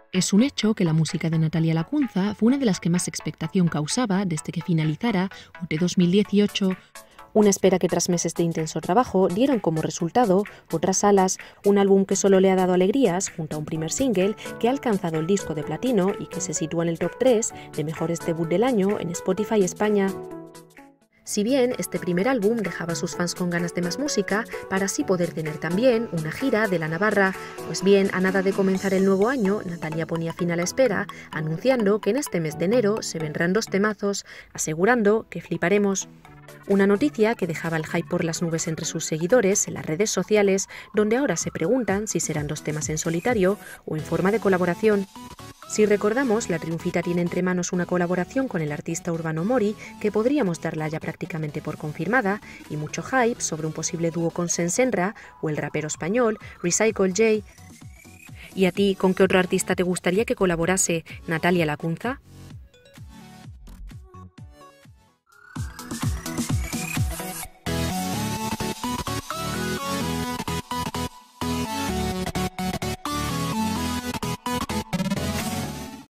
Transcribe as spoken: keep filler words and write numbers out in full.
Es un hecho que la música de Natalia Lacunza fue una de las que más expectación causaba desde que finalizara O T dos mil dieciocho, una espera que tras meses de intenso trabajo dieron como resultado Otras alas, un álbum que solo le ha dado alegrías junto a un primer single que ha alcanzado el disco de platino y que se sitúa en el top tres de mejores debut del año en Spotify España. Si bien este primer álbum dejaba a sus fans con ganas de más música, para así poder tener también una gira de la Navarra, pues bien, a nada de comenzar el nuevo año, Natalia ponía fin a la espera, anunciando que en este mes de enero se vendrán dos temazos, asegurando que fliparemos. Una noticia que dejaba el hype por las nubes entre sus seguidores en las redes sociales, donde ahora se preguntan si serán dos temas en solitario o en forma de colaboración. Si recordamos, la Triunfita tiene entre manos una colaboración con el artista urbano Mori, que podríamos darla ya prácticamente por confirmada, y mucho hype sobre un posible dúo con Sensenra o el rapero español Recycle J. ¿Y a ti, con qué otro artista te gustaría que colaborase Natalia Lacunza?